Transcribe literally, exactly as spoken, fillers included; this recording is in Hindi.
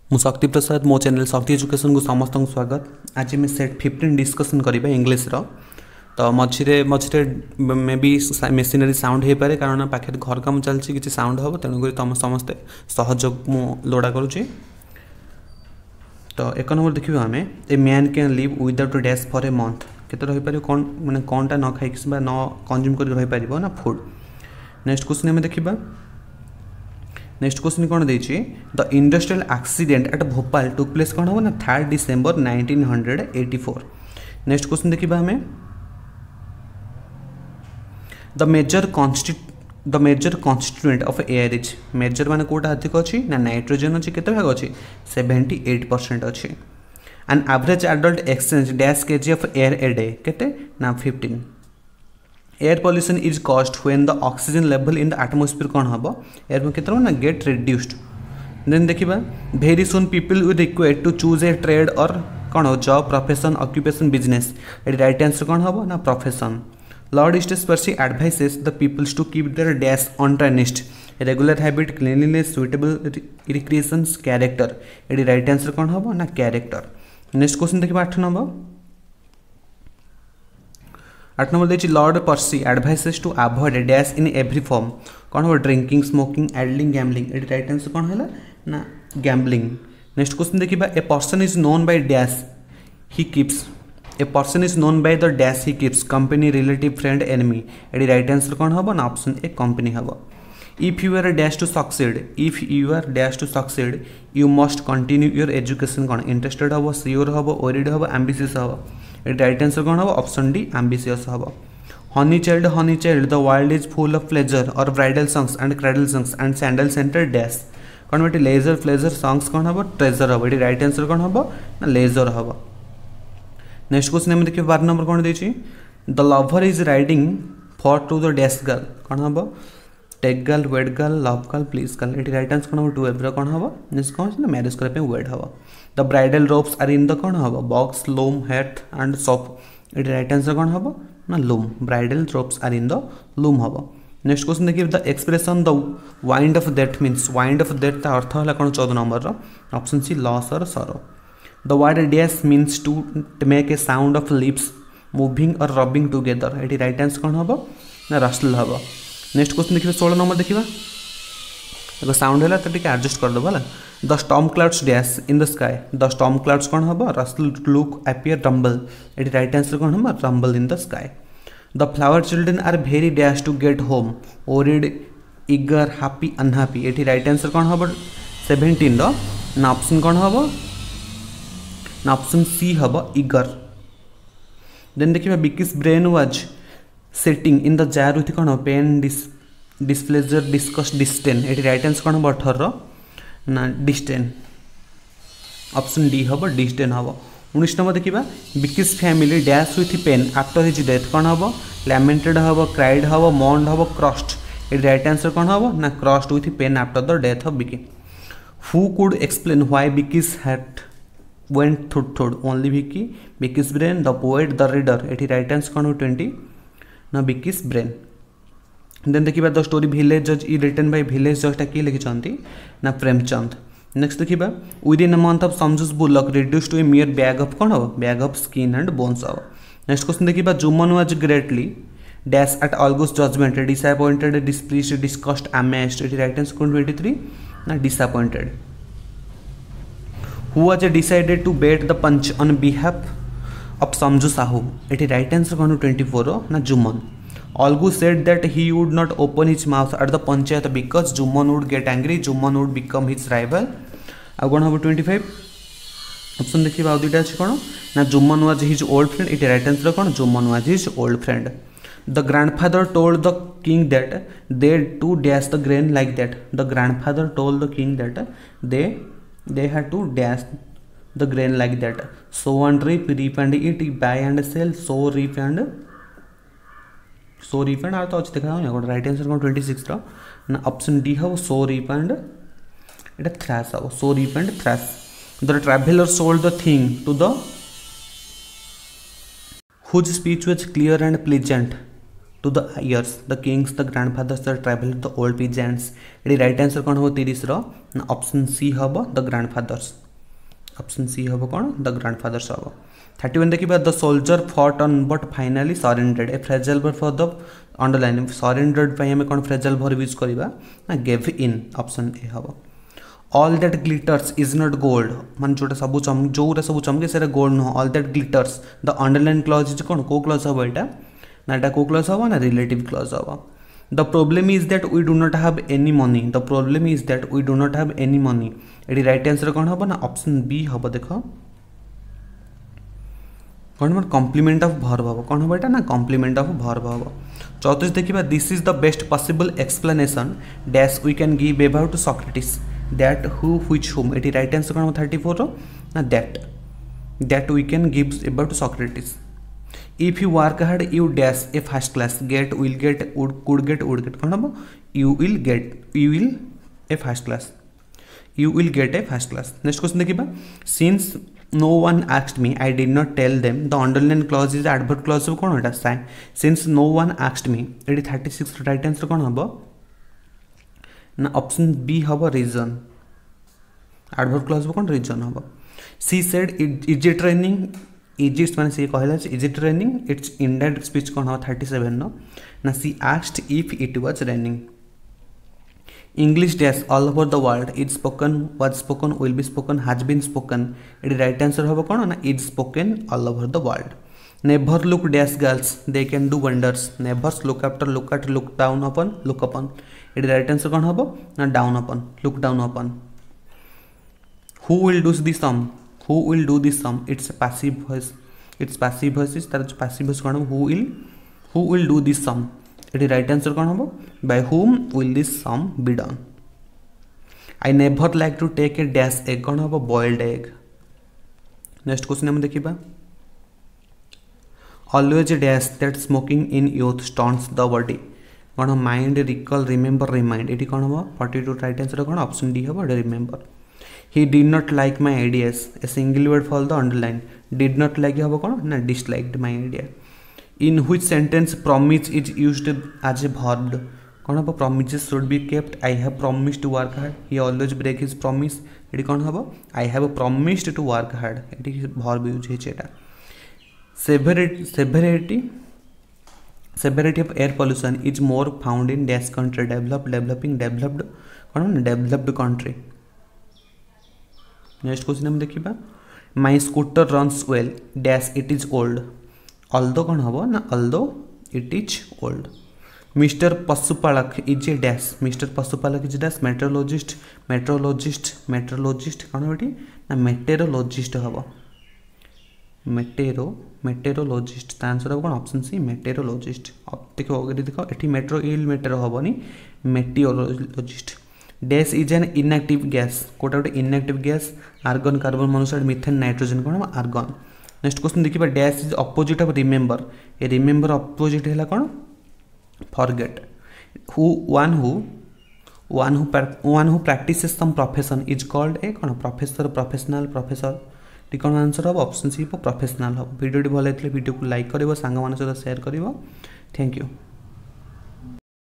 मु शक्ति प्रसाद मो चैनल शक्ति एजुकेशन को समस्त स्वागत। आज मैं सेट फिफ्टीन डिस्कसन करिबा इंग्लिश रो। तो मझे मझे मे बी मेसिनरी साउंड हो पारे कारण पाखे घर काम चलती किसी साउंड हम तेणुक तुम समस्ते सहयोग मु लोड़ा करुच्ची। तो एक नंबर देखिए आम a man can live without dash for a month केते रही पारे कौन माने कौनटा न खाई न कंज्यूम कर रही पारिबो ना फूड। नेक्स्ट क्वेश्चन आम देखिबा। नेक्स्ट क्वेश्चन कौन देछि the industrial accident at Bhopal took place कौन हो ना third December nineteen eighty four. Next question देखिबा हमें the major constit the major constituent of air is major माने कोटा अधिक अछि ना नाइट्रोजन अछि केते भाग अछि सेवेंटी एट परसेंट अछि। An average adult exchange dash KG of air a day केते ना fifteen. Air pollution is caused when the oxygen level in the atmosphere कौन हम एयर केते ना गेट रिड्यूस्ड। देन देखिबा very soon people will required to choose a trade और कौन हो जॉब प्रोफेशन ऑक्यूपेशन बिजनेस ये राइट आंसर कौन हम ना प्रोफेशन। लॉर्ड ईस्टर्स Percy advises the peoples to keep their dash untarnished regular habit cleanliness suitable recreations character ये राइट आंसर कौन हम ना कैरेक्टर। नेक्स्ट क्वेश्चन देखिबा आठ नंबर। आठ नंबर देखिए lord Percy advises to avoid dash in every form कौन हो ड्रिंकिंग स्मोकिंग एडलिंग गैम्बलिंग ये राइट आंसर कौन है ना गैम्बलिंग। नेक्स्ट क्वेश्चन देखिबा a person is known by dash he keeps a person is known by the dash he keeps company relative friend enemy ये राइट आंसर कौन हम ना ऑप्शन ए कंपनी हम। If you are dash to succeed if you are dash to succeed you must continue your education कौन इंटरेस्टेड हम सियोर हम ओरिड हम एम्बिशियस हम ये राइट आंसर कौन हम ऑप्शन डी एम्बिशियस हम। Honey child honey child the world is full of pleasure और bridal songs and cradle songs and sandal center dash कौन बेटी लेजर प्लेजर सॉन्ग्स कौन हम ट्रेजर हम ये राइट आंसर कौन हम ना लेजर हम। नेक्स्ट क्वेश्चन हम देखिए बारह नंबर कौन देछि the lover is riding forth to the dash girl कौन हम take girl wed girl love girl please girl ये राइट आंसर कौन हम टू एब्रो कौन हम नेक्स्ट कौन ना मैरिज करबे वेड हम। The bridal ropes are in the कौन हम box loom hat and soap ये राइट आंसर कौन हम ना loom bridal ropes are in the loom हम। नेक्स्ट क्वेश्चन देखिए the expression the wind of death means wind of death का अर्थ है कौन चौदह नंबर ऑप्शन सी लॉस और sorrow. The word dash means to make a sound of lips moving और रबिंग टुगेदर ये राइट आंसर कौन हम ना रस्टल हम। नेक्स्ट क्वेश्चन देखिए सोलह नंबर देखिए अगर साउंड है तो टिके एडजस्ट कर दबा the storm clouds dash in the sky the storm clouds कौन हम रस्टल लुक अपीयर रंबल ये राइट आंसर कौन हम rumble in the sky. The flower children are very dash to get home worried eager happy unhappy ये राइट आंसर कौन हम सेवेन्टीन ना ऑप्शन कौन हम ना ऑप्शन सी हम इगर। देन देखिए Vicky's brain was setting in the jar with कौन pain dis displeasure disgust disdain ये राइट आंसर कौन हम अठारह ना डिस्टेन ऑप्शन डी हम डिस्टेन हम। उन्नीस नंबर देखिए Vicky's family dash with pain after his death कौन हम लैमेंटेड हम क्राइड हम मॉन्ड हम क्रस्ट ये राइट आंसर कौन हम ना crushed with pain after the death of Vicky. Who could explain why Vicky's had went thud thud only Vicky Vicky's brain the poet the reader ये राइट आंसर कौन हो ट्वेंटी ना Vicky's brain। देन देखिए द स्टोरी विलेज जज ई रिटन बाय विलेज जज किए लिखिं ना प्रेमचंद। नेक्स्ट देखिए with in a month of Samjhu's bullock reduced to a mere bag of कौन हम bag of skin and bones हम। नेक्स्ट क्वेश्चन देखिए Jumman was greatly dash at Algu's judgment disappointed displeased disgusted amazed ये राइट आंसर कौन ट्वेंटी थ्री ना disappointed. Who was decided to bet the punch on behalf of Samju Sahu? It is right answer कौन ट्वेंटी फोर ना Jumman. Algu said that he would not open his mouth at the panchayat because Juman would get angry. Juman would become his rival. अब कौन हम ट्वेंटी फाइव ऑप्शन देखिए आउ दुटा अच्छे कौन ना Jumman was his old friend it right answer कौन Jumman was his old friend. The grandfather told the king that they to dash the grain like that the grandfather told the king that they they had to dash the grain like that sow and reap reap and eat buy and sell sow reap and sow reap and or तो अच्छे देखा हो राइट आंसर कौन ट्वेंटी सिक्स ना ऑप्शन डी हो sow reap and it thresh हो sow reap and thrash। the traveler sold the thing to the whose speech was clear and pleasant to the years the king's the grandfather's the travel the old peasants. ये राइट आंसर कौन हम तीस ऑप्शन सी हम द ग्रैंडफादर्स। ऑप्शन सी हम कौन द ग्रैंडफादर्स हम। थर्टी वन देखिए the soldier fought on but finally surrendered a phrasal verb for the underline surrendered आम कौन फ्रेजाइल वर्ब यूज करवा ना गेव इन। ऑप्शन ए हम। All that glitters is not gold मान जो सब चम जो सब चमके से गोल्ड नुह। All that glitters the underline clause is कौन को क्लॉज हम यहाँ ना यहाँ को क्लॉज हम ना रिलेटिव क्लॉज हम। The problem is that we do not have any money the problem is that we do not have any money. ये राइट आंसर कौन हम ना ऑप्शन बी हम। देख कौन हम कम्प्लीमेंट ऑफ वर्ब हम कौन हम यहाँ ना कम्प्लीमेंट ऑफ वर्ब हम। चौतीस देखिए this is the best possible explanation dash we can give about Socrates that who which whom. ये राइट आंसर कौन हम थर्टी फोर ना that that we can give about Socrates. If you work hard you dash a first class get will get would could get would get कौन हम you will get you will a first class you will get a first class. Next question देखिए since no one asked me I did not tell them the underline clause is adverb clause कौन एटा साइन since no one asked me. ये थर्टी सिक्स राइट आंसर कौन हम ना ऑप्शन बी हम रीजन। एडवर्ब क्लॉज कौन रीजन हम। She said is it raining is it's मैंने सी कहला is it raining it's indirect speech कौन हम थर्टी सेवेन ना she asked if it was raining. English dash all over the world is spoken was spoken will be spoken has been spoken. ये राइट आंसर हम कौन ना is spoken all over the world. Neighbour look dash girls they can do wonders neighbours look after look at look down upon look upon. ये राइट आंसर कौन हम ना down upon look down upon. Who will do this sum who will do this sum it's passive voice it's passive voice is तार पैसिव वॉइस कौन who will who will do this sum. ये राइट आंसर कौन हम by whom will this sum be done. I never like to take a dash egg कौन हम बॉइल्ड एग। नेक्स्ट क्वेश्चन हम देखिबा always dash that smoking in youth stunts the body कौन माइंड रिकॉल रिमेंबर रिमाइंड। ये कौन हम फोर्टी टू राइट आंसर कौन ऑप्शन डी हम remember. He did not like my ideas a single word for the underline did not like हम कौन ना disliked my idea. In which sentence promise is used as a verb कौन हम promises should be kept I have promised to work hard he always break his promise. ये कौन हम I have promised to work hard ये वर्ब यूज होता। Severity severity severity of air pollution is more found in dash country develop developing developed कौन डेवलप्ड कंट्री। नेक्स्ट क्वेश्चन हम देखिबा my scooter runs well dash it is old although कौन हम ना although it is old. Mister पशुपालक इज ए डैश मिस्टर पशुपालक is dash metrologist metrologist metrologist कौन ये ना मेटेरोलॉजिस्ट हम मेटेरो मेटेरोलॉजिस्ट आंसर हम कौन ऑप्शन सी मेटेरोलॉजिस्ट। देख देख ये मेट्रो इल मेटेरो हेनी meteorologist. Dash is an inactive gas कोटा गोटे inactive gas argon carbon monoxide methane nitrogen कौन आर्गन। नेक्स्ट क्वेश्चन देखिए dash is opposite of remember a remember opposite है कौन forget. Who one who one who one who practises some profession is called a कौन प्रोफेसर प्रोफेशनल प्रोफेसर। टी कौन आंसर हम ऑप्शन सी प्रोफेशनल हम। वीडियो भल लगे वीडियो को लाइक कर सांग मान सहित शेयर कर। Thank you.